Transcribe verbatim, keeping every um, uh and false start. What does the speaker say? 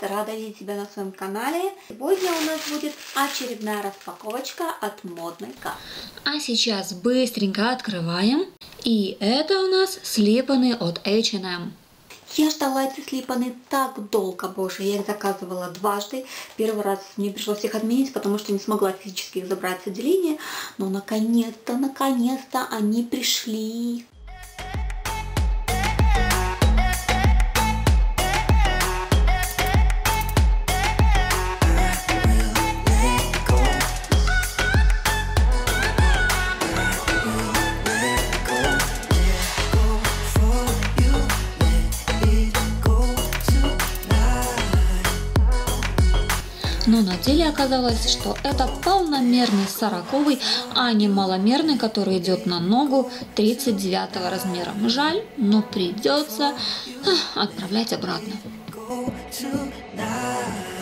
Рада видеть тебя на своем канале. Сегодня у нас будет очередная распаковочка от модной кассы. А сейчас быстренько открываем. И это у нас слипаны от эйч энд эм. Я ждала эти слипаны так долго, боже, я их заказывала дважды. Первый раз мне пришлось их отменить, потому что не смогла физически их забрать с отделения. Но наконец-то, наконец-то они пришли. Но на деле оказалось, что это полномерный сороковый, а не маломерный, который идет на ногу тридцать девятого размера. Жаль, но придется отправлять обратно.